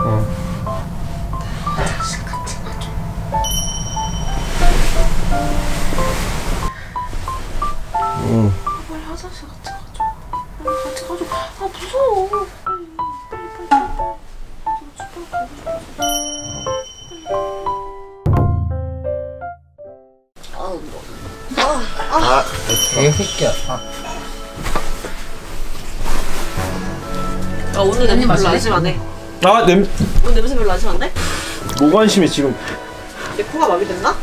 화장실 같이 가줘. 빨리 화장실 같이 가줘. 빨리 같이 가줘. 아 무서워. 개새끼야. 오늘 냄새 별로 안심 안 해. 아, 오늘 냄새 별로 안심 안 돼? 뭐가 안심해 지금? 내 코가 마비됐나?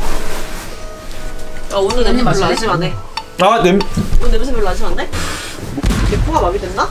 오늘 냄새 별로 안심 안 해. 아, 오늘 냄새 별로 안심 안 돼? 내 코가 마비됐나?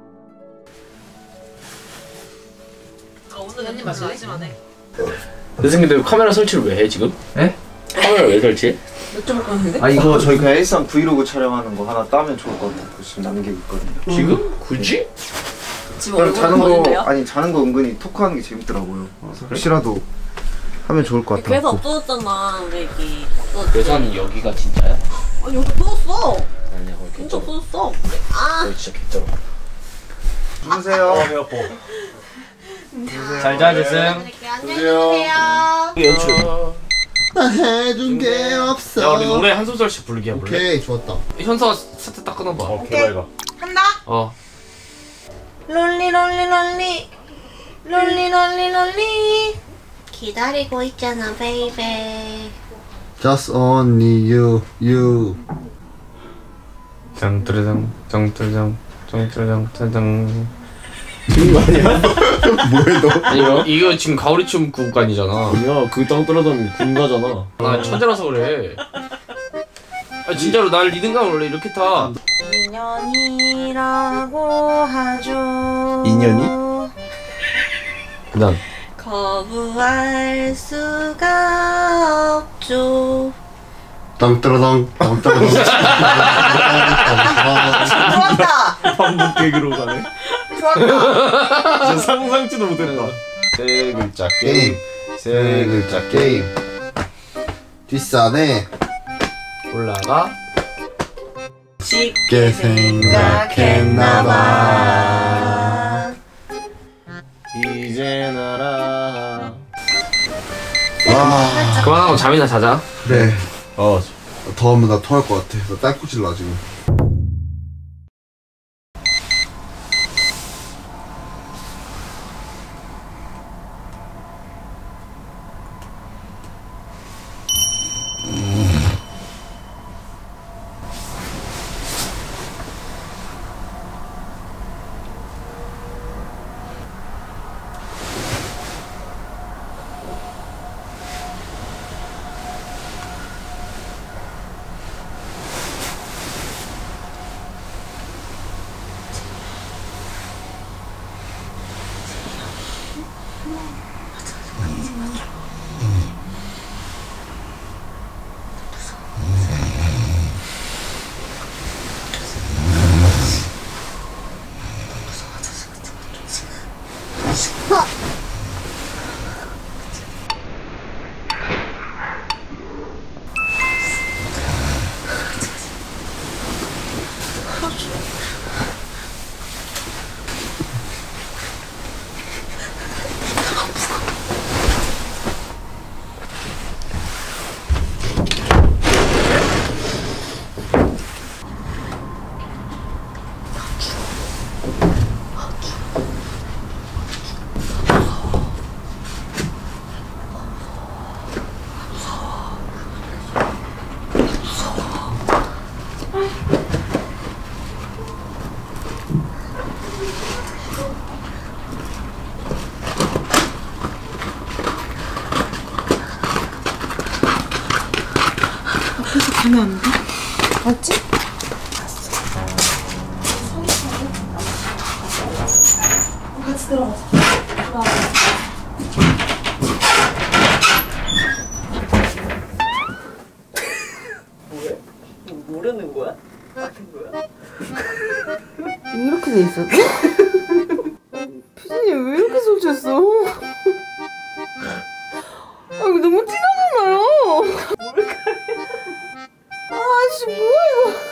오늘 냄새 별로 안심 안 해. 선생님 근데 카메라 설치를 왜 해 지금? 에? 카메라 왜 설치해? 여쭤볼 건데? 아 이거 저희 그냥 일상 브이로그 촬영하는 거 하나 따면 좋을 것 같아요. 지금 남기고 있거든요. 지금? 굳이? 지금 그냥 자는 거 보이는데요? 아니 자는 거 은근히 토크하는 게 재밌더라고요. 그래서 혹시라도 하면 좋을 것 같아요. 그래서 없어졌잖아 우리 애기. 괴산이 여기가 진짜야? 아니 여기 없어졌어. 아니야 거기 진짜 개쩔어. 없어졌어. 아. 거기 진짜 개쩔어. 주무세요. 배 아파. 잘 자, 재승. 안녕히 계세요. 연출. 나 해준 게 없어. 야 우리 노래 한 소절씩 부르게 해볼래? 오케이 좋았다. 현서가 스타트 딱 끊어봐. 오케이, 빨리 가. 한다. 롤리 롤리 롤리 롤리 롤리 롤리 기다리고 있잖아 베이베. Just only you. 짱뚜르장 짱뚜르장 짱뚜르장 짜장. 지금 거 아니야? 뭐해 너? 아니 이거 지금 가오리춤 구간이잖아. 야, 그 땅 떨어졌는 군가잖아. 나 천재라서 그래. 아 진짜로 날 리듬감 원래 이렇게 타. 인연이라고 하죠. 인연이? 그다음. 거부할 수가 없죠. 땅따라당 땅따라당. 좋았다. 반복 개그로 가네. 좋았다. 진짜 상상치도 못했다. 세 글자 게임. 세 글자 게임. 뒷산에 올라가. 쉽게 생각했나봐. 이제 알아. 아 그만하고 잠이나 자자. 그래. 어. 더우면 나 토할 것 같아. 나 딸꾹질 나 지금. 가면 안 돼? 맞지? 같이 들어가자. 뭐야? 모르는 거야? 같은 거야? 이렇게 돼 있어? 피디님 왜 이렇게 설치했어? 아 이거 너무 티나잖아요. 아씨 뭐야 이거.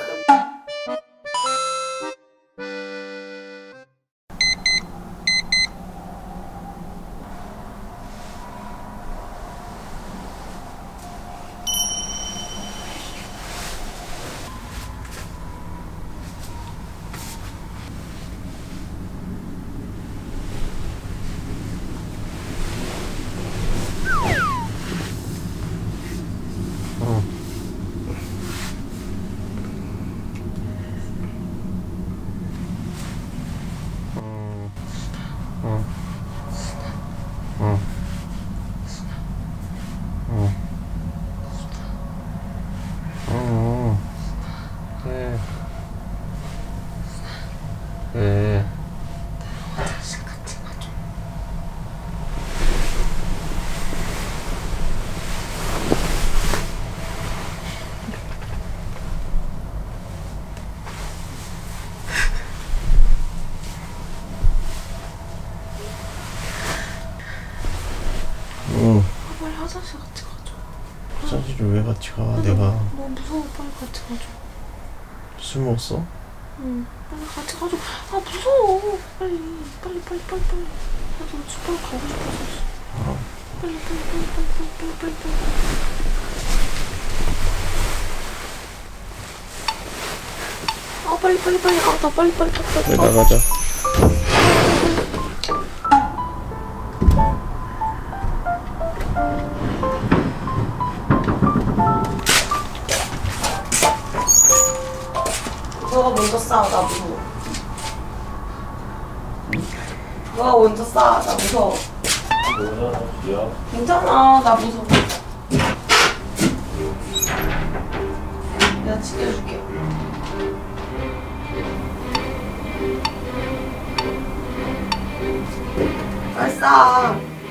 왜? 화장실 같이 가줘. 응. 빨리 화장실 같이 가줘. 화장실을 왜 같이 가? 내가 너무 무서워. 빨리 같이 가줘. 술 먹었어? 응. 빨리 같이 가줘. 아 무서워. 빨리. 나 너 집에 가고 싶어서. 빨리. 아 빨리. 아 나 빨리. 왜 나가자. 너가 먼저 싸. 나 무서워. 너가 먼저 싸. 나 무서워. 뭐야? 야. 괜찮아. 나 무서워. 내가 지켜줄게. 빨리 싸.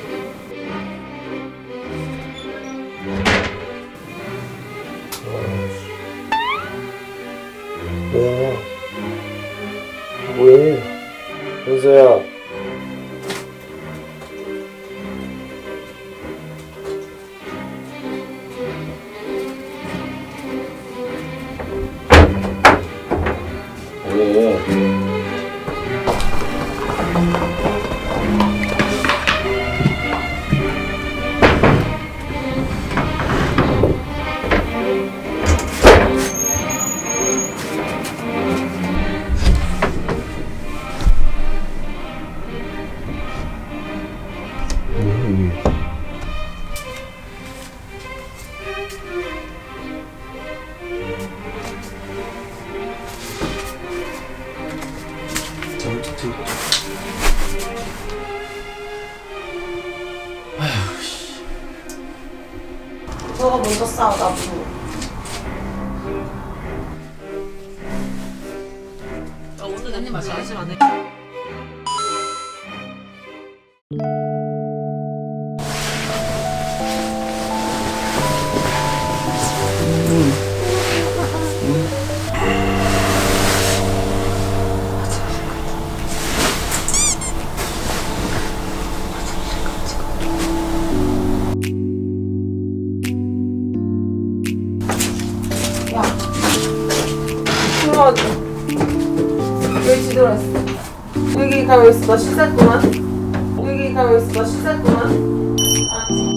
뭐해? 현서야. 왜? 너가 먼저 싸. 나 무서워. 오늘 언니 마시지 안 해. 야, 들어와줘. 왜 지도했어? 여기 가면 있어. 너 씻었구만. 여기 가면 있어. 너 씻었구만. 알았지?